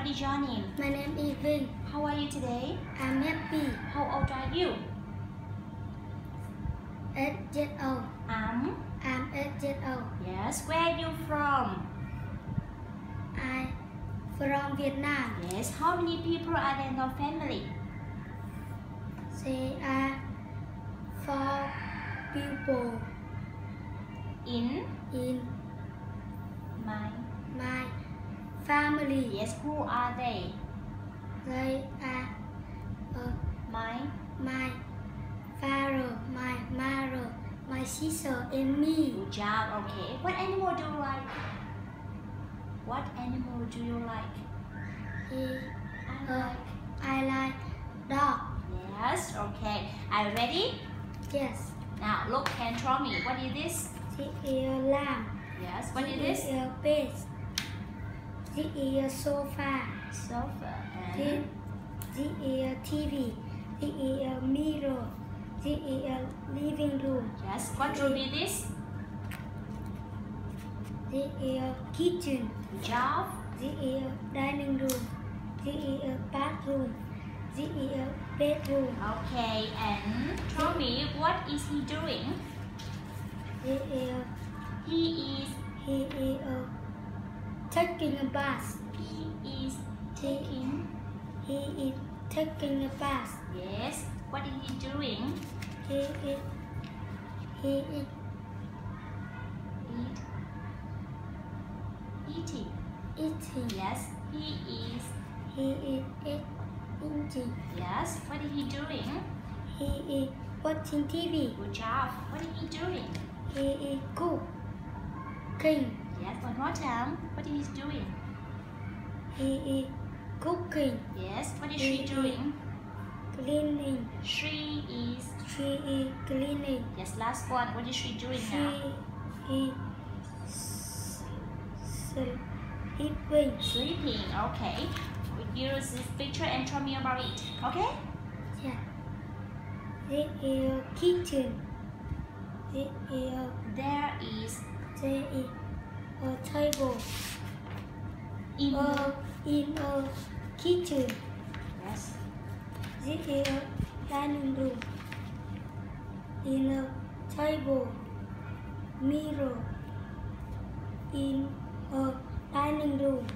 What is your name? My name is Vinh. How are you today? I'm happy. How old are you? 8 years old. I'm 8 years old. Yes. Where are you from? I from Vietnam. Yes. How many people are there in your family? There are 4 people In my my family. Yes. Who are they? They are my father, my mother, my sister, and me. Good job. Okay. What animal do you like? What animal do you like? I like dog. Yes. Okay. Are you ready? Yes. Now look and show me. What is this? This is lamb. Yes. What is This this? is bed. This is sofa. Sofa. This And is TV. This is mirror. This is living room. yes. What room is this? This is kitchen. Good job. This is dining room. This is bathroom. This is bedroom. Okay. And show me what is he doing? This is He is taking a bath. He is taking. He is taking a bath. Yes. What is he doing? He is Eat. Eating. eating. Yes. He is. Eating. Yes. What is he doing? He is watching TV. Good job. What is he doing? He is cooking. Yes. One more time. What is he doing? He is cooking. Yes. What is she doing? Cleaning. She is. She is cleaning. Yes. Last one. What is she doing She now? is sleeping. Sleeping. Okay. Use this picture and tell me about it. Okay? Yeah. This is kitchen. This is There is a table. in. In a kitchen. Yes. This is a dining room. In a table. Mirror. In a dining room.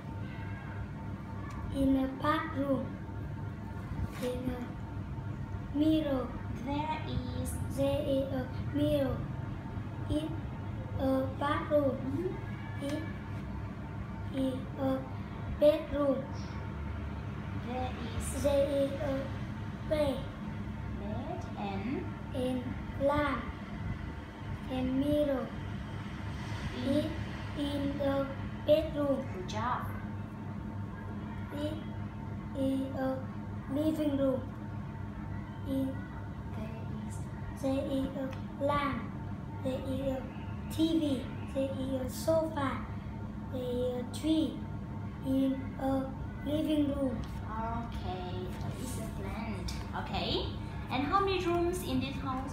In a bathroom. In a mirror. There is. There is a mirror. In a bathroom. It is a bedroom. There is There is a bed bed and lamp and mirror. It in the bedroom. Good job. It is a living room. In There is. there is a lamp. There is a TV. There is a sofa. There is a tree in a living room. Okay. That is a plant. Okay. And how many rooms in this house?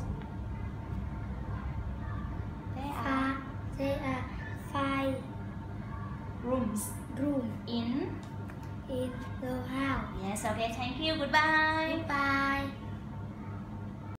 There are 5 Rooms rooms in. in the house. Yes. Okay. Thank you. Goodbye. Goodbye.